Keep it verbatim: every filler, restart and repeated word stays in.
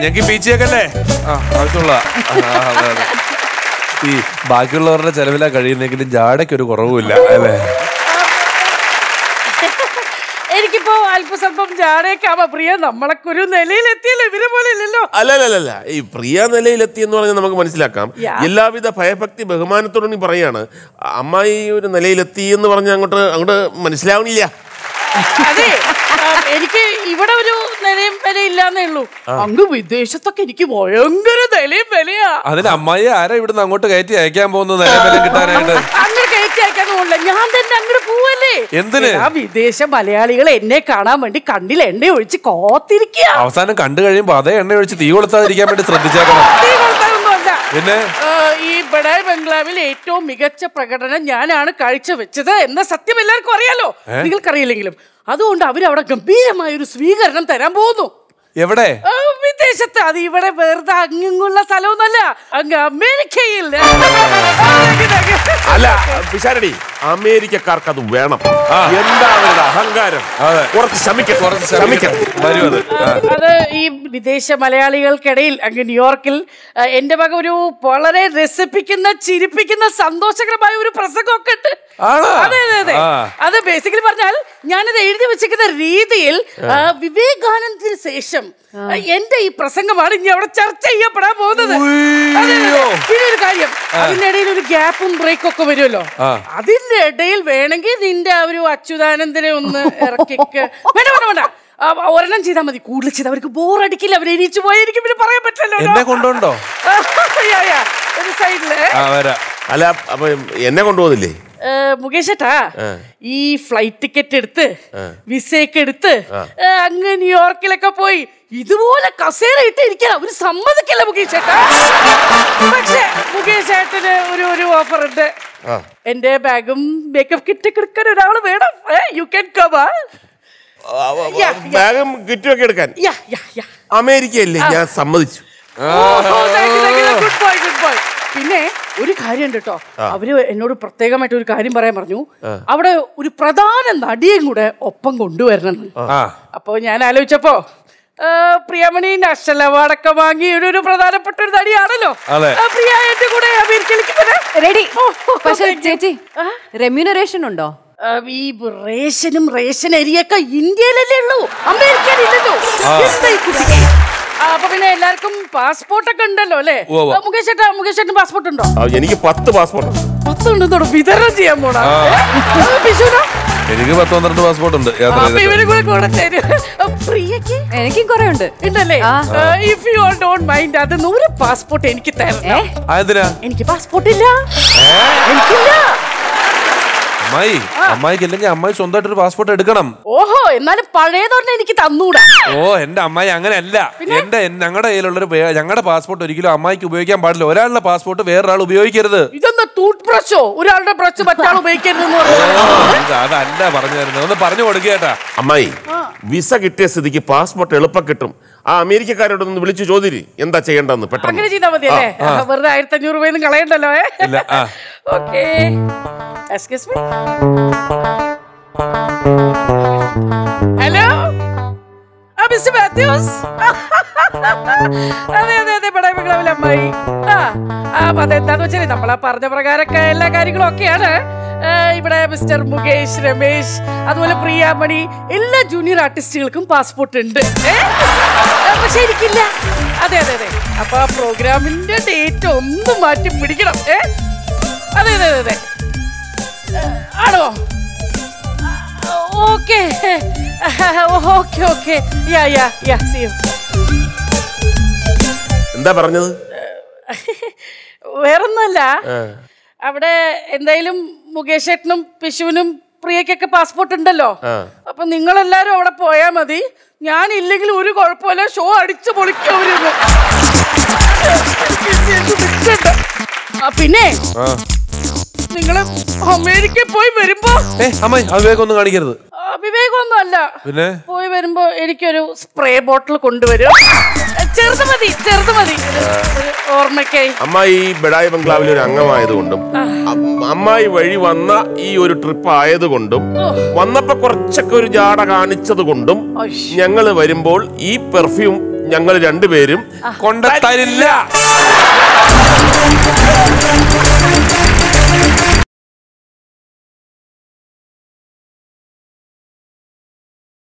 ഞങ്ങൾക്ക് പീച്ചിയൊക്കെ ആവശ്യമുള്ള ഈ ബാക്കിയുള്ളവരുടെ ചെലവിലാ കഴിയുന്നെങ്കിലും ജാടയ്ക്കൊരു കുറവുമില്ല അല്ലേ? എനിക്കിപ്പോ അല്പസ്വല്പം ജാടയൊക്കെ ആവാ. പ്രിയ നമ്മളൊക്കെ ഒരു നിലയിലെത്തിയല്ലോ, ഇവരെ പോലെ ഇല്ലല്ലോ. അല്ലല്ല ഈ പ്രിയ നിലയിലെത്തി എന്ന് പറഞ്ഞാൽ നമുക്ക് മനസ്സിലാക്കാം. എല്ലാവിധ ഭയഭക്തി ബഹുമാനത്തോടും നീ പറയാണ്. അമ്മായി ഒരു നിലയിലെത്തി എന്ന് പറഞ്ഞ അങ്ങോട്ട് അങ്ങോട്ട് മനസ്സിലാവണില്ല. അതെ, എനിക്ക് ഇവിടെ ഒരു നിലയും വിലയില്ലാന്നേ ഉള്ളൂ. അങ്ങ് വിദേശത്തൊക്കെ എനിക്ക് ഭയങ്കര നിലയും വിലയാ. അതിന് അമ്മായി ആരാ ഇവിടുന്ന് അങ്ങോട്ട് കയറ്റി അയക്കാൻ പോകുന്നത് നിലയും വിലയും കിട്ടാനായിട്ട്? അങ്ങനെ കയറ്റി അയക്കാൻ പോകില്ല, ഞാൻ തന്നെ അങ്ങോട്ട് പോവല്ലേ. എന്തിന്? ആ വിദേശ മലയാളികൾ എന്നെ കാണാൻ വേണ്ടി കണ്ണിൽ എണ്ണ ഒഴിച്ച് കോത്തിരിക്കുക. അവസാനം കണ്ടു കഴിയുമ്പോ അതേ എണ്ണ ഒഴിച്ച് തീ കൊളുത്താതിരിക്കാൻ വേണ്ടി ശ്രദ്ധിച്ചേക്കണം. തീ കൊളുത്താനൊന്നുമല്ല. പിന്നെ ഈ ബഡായ് ബംഗ്ലാവിൽ ഏറ്റവും മികച്ച പ്രകടനം ഞാനാണ് കാഴ്ചവെച്ചത് എന്ന സത്യം എല്ലാവർക്കും അറിയാലോ, നിങ്ങൾക്കറിയില്ലെങ്കിലും. അതുകൊണ്ട് അവരവിടെ ഗംഭീരമായ ഒരു സ്വീകരണം തരാൻ പോകുന്നു. എവിടെ? വിദേശത്ത്. അത് ഇവിടെ വെറുതെ അങ്ങുള്ള സ്ഥലമൊന്നല്ല, അങ്ങ് അമേരിക്കയിൽ. അല്ല പിഷാരടി, അമേരിക്കക്കാർക്ക് അത് വേണം. എന്താ അവരുടെ അഹങ്കാരം? കുറച്ച് ശ്രമിക്കണം. അത് ഈ വിദേശ മലയാളികൾക്കിടയിൽ അങ്ങ് ന്യൂയോർക്കിൽ എന്റെ വക ഒരു വളരെ രസിപ്പിക്കുന്ന, ചിരിപ്പിക്കുന്ന, സന്തോഷകരമായ ഒരു പ്രസംഗമൊക്കെ ഉണ്ട്. അതെ അതെ അതെ അത് ബേസിക്കലി പറഞ്ഞാൽ ഞാനത് എഴുതി വെച്ചിരിക്കുന്ന രീതിയിൽ വിവേകാനന്ദന് ശേഷം എന്റെ ഈ പ്രസംഗമാണ് ഇനി അവിടെ ചർച്ച ചെയ്യപ്പെടാൻ പോകുന്നത്. പിന്നെ ഒരു കാര്യം, അതിന്റെ ഇടയിൽ ഒരു ഗ്യാപ്പും ബ്രേക്കും ഒക്കെ വരുമല്ലോ. അതിന്റെ ഇടയിൽ വേണമെങ്കിൽ നിന്റെ ഒരു അച്യുതാനന്ദനെ ഒന്ന് ഇറക്കിക്ക്. വേണ്ട വേണ്ട വേണ്ട ഒരെണ്ണം ചെയ്താൽ മതി. കൂടുതൽ ചെയ്ത് അവർക്ക് ബോറടിക്കില്ല, അവർ എണീച്ചു പോയി. എനിക്ക് പിന്നെ പറയാൻ പറ്റില്ലല്ലോ. എന്നെ കൊണ്ടുണ്ടോ ഒരു സൈഡില്? അല്ല അപ്പൊ എന്നെ കൊണ്ടുപോകുന്നില്ലേ? മുകേഷേട്ടാ, ഈ ഫ്ലൈറ്റ് ടിക്കറ്റ് എടുത്ത് വിസയൊക്കെ എടുത്ത് അങ്ങ് ന്യൂയോർക്കിലൊക്കെ പോയി ഇതുപോലെ കസേര ഇട്ട് ഇരിക്കാൻ അവര് സമ്മതിക്കില്ല മുകേഷേട്ടാ. പക്ഷെ മുകേഷേട്ടന് ഒരു ഒരു ഓഫർ ഉണ്ട്. എന്റെ ബാഗും മേക്കപ്പ് കിറ്റൊക്കെ എടുക്കാൻ ഒരാള് വേണം. You can come. ബാഗും കിറ്റും ഒക്കെ എടുക്കാൻ അമേരിക്കയല്ലേ? ഞാൻ സമ്മതിച്ചു. Good boy good boy. പിന്നെ ഒരു കാര്യം കേട്ടോ, അവര് എന്നോട് പ്രത്യേകമായിട്ട് ഒരു കാര്യം പറയാൻ പറഞ്ഞു. അവിടെ ഒരു പ്രധാന നടിയും കൂടെ ഒപ്പം കൊണ്ടുവരണം. അപ്പൊ ഞാൻ ആലോചിച്ചപ്പോ പ്രിയമണി നാഷണൽ അവാർഡൊക്കെ വാങ്ങി ഒരു പ്രധാനപ്പെട്ട ഒരു നടിയാണല്ലോ പ്രിയ. എന്റെ കൂടെ അമേരിക്കയിലേക്ക് റെഡി. പക്ഷേ ചേച്ചി, റെമ്യൂണറേഷൻ ഉണ്ടോ? ഈ റേഷനും റേഷൻ അരിയൊക്കെ ഇന്ത്യയിലല്ലേ ഉള്ളൂ, അമേരിക്കയിലില്ലല്ലോ. അപ്പൊ പിന്നെ എല്ലാവർക്കും പാസ്പോർട്ടൊക്കെ ഉണ്ടല്ലോ അല്ലേ? മുകേഷ് ചേട്ടാ, മുകേഷ് ചേട്ടന് പാസ്പോർട്ട് ഉണ്ടോ? എനിക്ക് പത്ത് പാസ്പോർട്ട്. പത്തുണ്ടെന്നോ വിതരണം ചെയ്യാൻ പോണ? എനിക്ക് പത്ത് പന്ത്രണ്ട് പാസ്പോർട്ട് ഉണ്ട്. എനിക്കും കുറെ ഉണ്ട്. ഉണ്ടല്ലേ? ഇഫ് യു ഡോണ്ട് മൈൻഡ്, അത് നൂറ് പാസ്പോർട്ട് എനിക്ക് തരണം. എനിക്ക് പാസ്പോർട്ട് ഇല്ല. എനിക്കില്ല. അമ്മായി അമ്മായിക്ക് അല്ലെങ്കിൽ അമ്മായി സ്വന്തമായിട്ട് ഒരു പാസ്പോർട്ട് എടുക്കണം. ഓഹോ, എന്നാലും പഴയതൊന്നും എനിക്ക് തന്നൂടാ. ഓ എന്റെ അമ്മായി അങ്ങനെയല്ല. എന്റെ ഞങ്ങളുടെ കയ്യിലുള്ളൊരു ഞങ്ങളുടെ പാസ്പോർട്ട് ഒരിക്കലും അമ്മായിക്ക് ഉപയോഗിക്കാൻ പാടില്ല. ഒരാളുടെ പാസ്പോർട്ട് വേറൊരാൾ ഉപയോഗിക്കരുത്. ഇതെന്താ ടൂത്ത് ബ്രഷോ? ഒരാളുടെ ബ്രഷ് മറ്റാൾ ഉപയോഗിക്കരുത്? അതല്ല പറഞ്ഞു തരുന്നത്, ഒന്ന് പറഞ്ഞു കൊടുക്കേട്ടാ. അമ്മായി, വിസ കിട്ടിയ സ്ഥിതിക്ക് പാസ്പോർട്ട് എളുപ്പം കിട്ടും. ആ അമേരിക്കക്കാരോടൊന്ന് വിളിച്ചു ചോദിരി എന്താ ചെയ്യേണ്ടെന്ന്. പെട്ടെന്ന് അങ്ങനെ ചെയ്താൽ മതി അല്ലേ? വെറുതെ ആയിരത്തി അഞ്ഞൂറ് രൂപയൊന്നും കളയണ്ടല്ലോ. Okay, excuse me. ഹലോ, ആ മിസ്റ്റർ മാത്യൂസ്. അതെ അതെ അതെ, ബഡായ് ബംഗ്ലാവിലെ അമ്മായി. ആ അതെന്താന്ന് വെച്ചാൽ നമ്മളാ പറഞ്ഞ പ്രകാരമൊക്കെ എല്ലാ കാര്യങ്ങളും ഒക്കെയാണ്. ഇവിടെ മിസ്റ്റർ മുകേഷ്, രമേശ്, അതുപോലെ പ്രിയാമണി, എല്ലാ ജൂനിയർ ആർട്ടിസ്റ്റുകൾക്കും പാസ്പോർട്ട് ഉണ്ട്. പക്ഷെ എനിക്കില്ല. അതെ അതെ അതെ. അപ്പൊ ആ പ്രോഗ്രാമിന്റെ ഡേറ്റ് ഒന്ന് മാറ്റി പിടിക്കണം. ഏ അതെ അതെ അതെ അതെ. ആണോ? Okay okay okay. Yeah yeah yeah see you. എന്താ പറഞ്ഞത്? വേറൊന്നുമല്ല, അവിടെ എന്തായാലും മുകേഷ് ഏട്ടനും പിശുവിനും പ്രിയക്കൊക്കെ പാസ്പോർട്ട് ഉണ്ടല്ലോ. അപ്പൊ നിങ്ങളെല്ലാരും അവിടെ പോയാ മതി. ഞാൻ ഇല്ലെങ്കിൽ ഒരു കുഴപ്പമില്ല, ഷോ അടിച്ചു പൊളിക്കും അവര്. പിന്നെ നിങ്ങള് അമേരിക്കയിൽ പോയി വരുമ്പോ അവിവേകം കാണിക്കരുത്. അവിവേകമൊന്നും അല്ല. പിന്നെ പോയി വരുമ്പോ എനിക്കൊരു സ്പ്രേ ബോട്ടിൽ കൊണ്ടുവരും. ചെറുത് മതി, ചെറുത് മതി, ഓർമ്മയ്ക്കായി. അമ്മായി ബഡായ് ബംഗ്ലാവിലെ ഒരു അംഗമായതുകൊണ്ടും അമ്മായി വഴി വന്ന ഈ ഒരു ട്രിപ്പ് ആയതുകൊണ്ടും വന്നപ്പോ കുറച്ചൊക്കെ ഒരു ജാട കാണിച്ചത് കൊണ്ടും ഞങ്ങള് വരുമ്പോൾ ഈ പെർഫ്യൂം ഞങ്ങൾ രണ്ടുപേരും കൊണ്ടുതരില്ല.